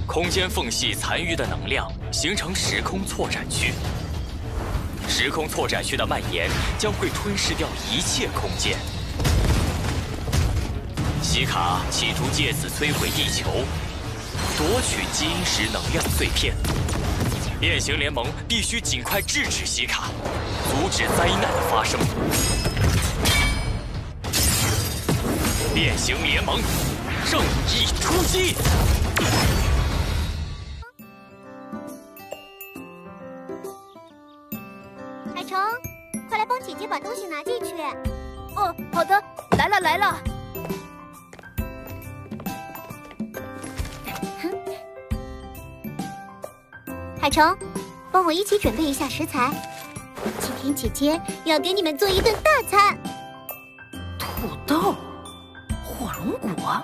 空间缝隙残余的能量形成时空错展区。时空错展区的蔓延将会吞噬掉一切空间。希卡企图借此摧毁地球，夺取基因石能量碎片。变形联盟必须尽快制止希卡，阻止灾难的发生。变形联盟，正义出击！ 海城，快来帮姐姐把东西拿进去。 哦，好的，来了来了。 海城，帮我一起准备一下食材。今天姐姐要给你们做一顿大餐。 土豆，火龙果。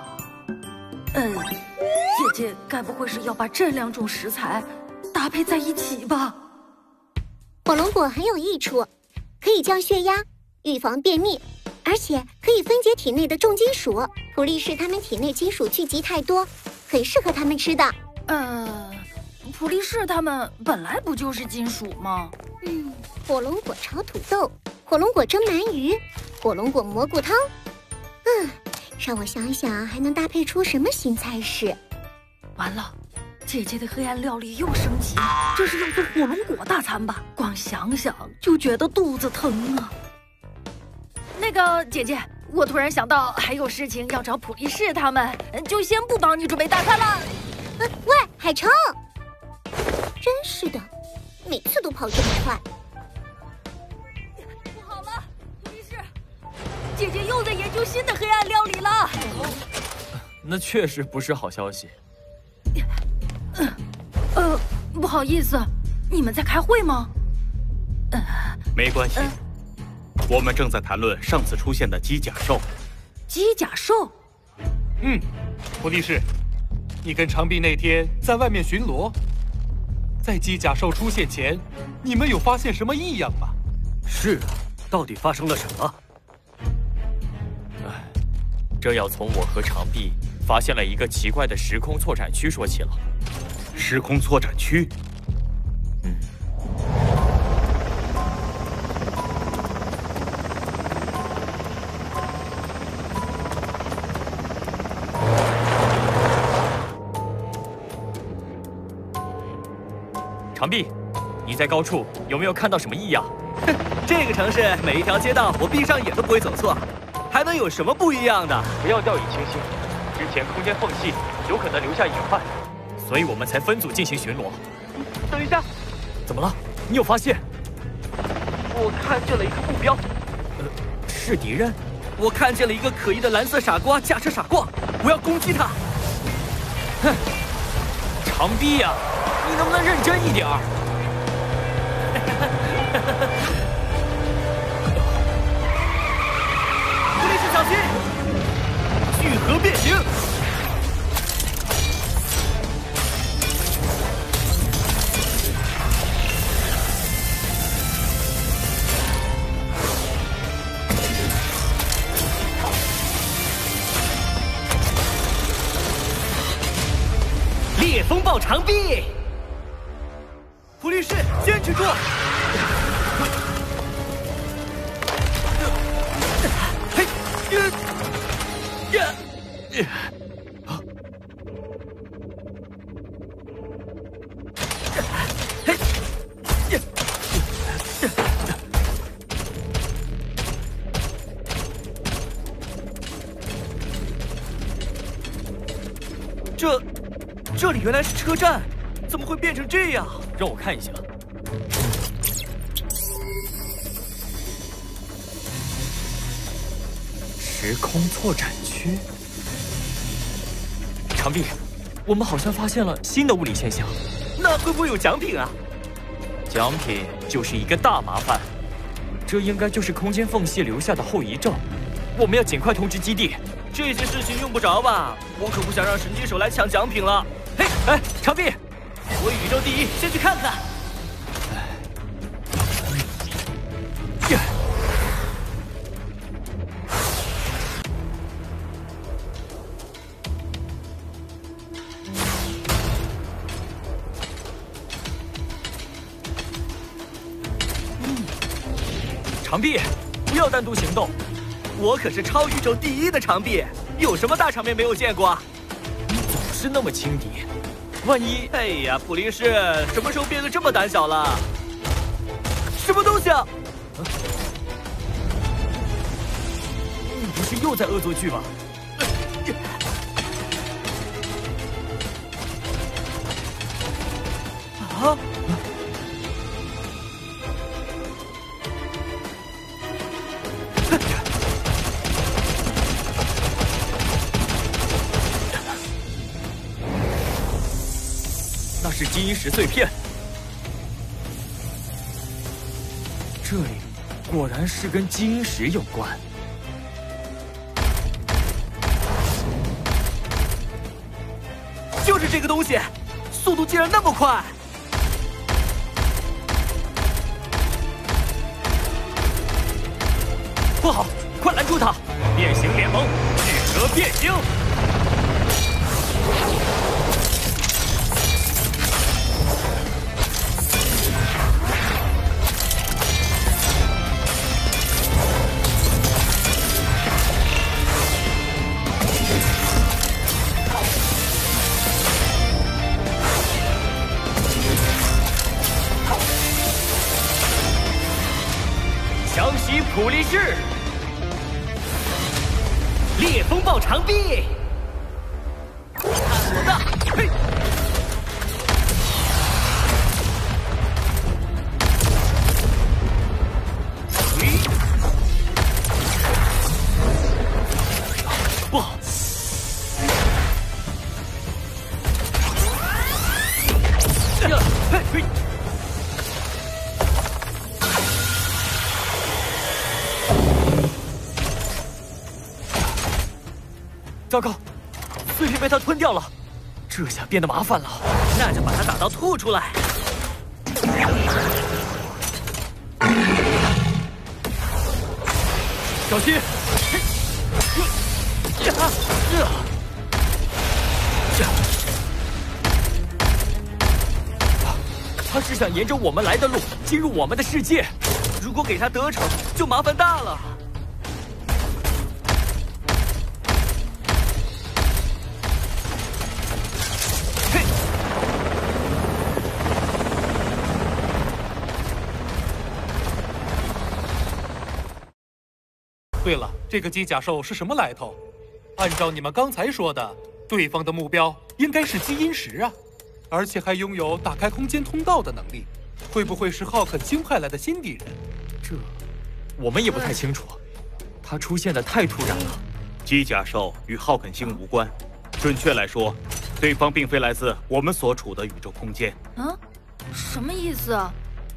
姐姐该不会是要把这2种食材搭配在一起吧？ 火龙果很有益处，可以降血压，预防便秘，而且可以分解体内的重金属。普利士他们体内金属聚集太多，很适合他们吃的。 普利士他们本来不就是金属吗？ 火龙果炒土豆，火龙果蒸鳗鱼，火龙果蘑菇汤。让我想想，还能搭配出什么新菜式？ 完了，姐姐的黑暗料理又升级，这是要做火龙果大餐吧？光想想就觉得肚子疼啊！那个姐姐，我突然想到还有事情要找普利士他们，就先不帮你准备大餐了。 喂，海城，真是的，每次都跑这么快。 不好了，普利士，姐姐又在研究新的黑暗料理了。 那确实不是好消息。 不好意思，你们在开会吗？ 没关系，我们正在谈论上次出现的机甲兽。 机甲兽？ 普利士，你跟长臂那天在外面巡逻，在机甲兽出现前，你们有发现什么异样吗？ 是啊，到底发生了什么？ 这要从我和长臂发现了一个奇怪的时空错展区说起了。 时空错展区？ 长臂，你在高处有没有看到什么异样？ 这个城市每一条街道，我闭上眼都不会走错，还能有什么不一样的？ 不要掉以轻心，之前空间缝隙有可能留下隐患，所以我们才分组进行巡逻。 等一下， 怎么了？你有发现？ 我看见了一个目标。 是敌人？ 我看见了一个可疑的蓝色傻瓜驾车傻瓜，我要攻击他。 哼，长臂呀，你能不能认真一点儿？ 普利士小心！聚合变形！烈风暴长臂！普利士，坚持住！这里原来是车站，怎么会变成这样？ 让我看一下。时空错展区。长臂，我们好像发现了新的物理现象。 那会不会有奖品啊？ 奖品就是一个大麻烦。这应该就是空间缝隙留下的后遗症。我们要尽快通知基地。 这些事情用不着吧？我可不想让神机手来抢奖品了。 嘿，哎，长臂， 我宇宙第一，先去看看。 长臂，不要单独行动。 我可是超宇宙第一的长臂，有什么大场面没有见过？ 你总是那么轻敌，万一…… 哎呀，普利士，什么时候变得这么胆小了？什么东西啊？ 你不是又在恶作剧吗？ 啊！ 那是基因石碎片。这里果然是跟基因石有关。 就是这个东西，速度竟然那么快！ 不好，快拦住他！变形联盟，巨蛇变形！强袭普利士！ 烈风暴长臂，看我的！嘿， 不好！ 嘿， 糟糕，碎片被他吞掉了，这下变得麻烦了。 那就把它打到吐出来。 小心！他是想沿着我们来的路进入我们的世界， 如果给他得逞，就麻烦大了。 对了，这个机甲兽是什么来头？按照你们刚才说的，对方的目标应该是基因石啊，而且还拥有打开空间通道的能力。会不会是浩肯星派来的新敌人？ 这我们也不太清楚，他出现的太突然了。 机甲兽与浩肯星无关，准确来说，对方并非来自我们所处的宇宙空间。 啊？什么意思啊？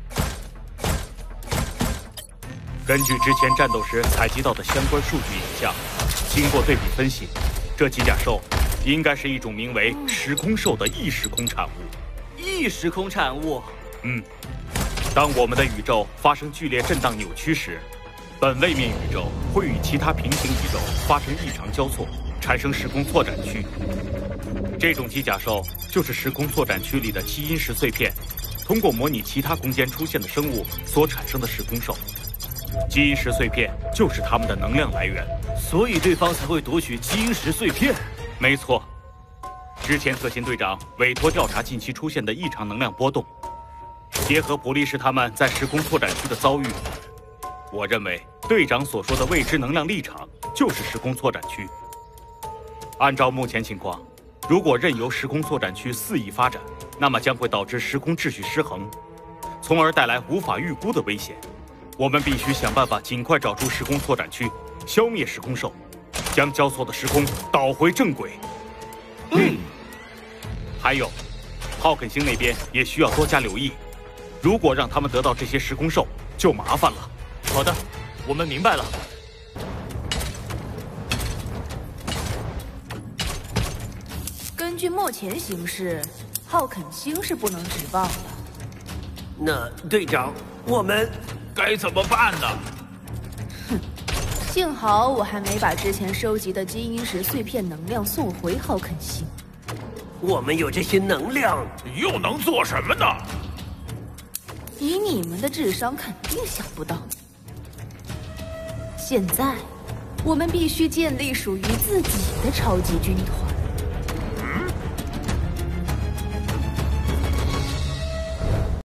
根据之前战斗时采集到的相关数据影像，经过对比分析，这机甲兽应该是一种名为时空兽的异时空产物。 异时空产物？ 当我们的宇宙发生剧烈震荡扭曲时，本位面宇宙会与其他平行宇宙发生异常交错，产生时空错展区。这种机甲兽就是时空错展区里的基因石碎片，通过模拟其他空间出现的生物所产生的时空兽。基因石碎片就是它们的能量来源， 所以对方才会夺取基因石碎片。 没错，之前特勤队长委托调查近期出现的异常能量波动，结合普利士他们在时空拓展区的遭遇，我认为队长所说的未知能量立场就是时空拓展区。按照目前情况，如果任由时空拓展区肆意发展，那么将会导致时空秩序失衡，从而带来无法预估的危险。我们必须想办法尽快找出时空拓展区，消灭时空兽，将交错的时空导回正轨。还有，浩肯星那边也需要多加留意，如果让他们得到这些时空兽，就麻烦了。 好的，我们明白了。 根据目前形势，浩肯星是不能直报的。 那队长，我们该怎么办呢？ 幸好我还没把之前收集的基因石碎片能量送回浩肯星。 我们有这些能量，又能做什么呢？ 以你们的智商，肯定想不到。 现在，我们必须建立属于自己的超级军团。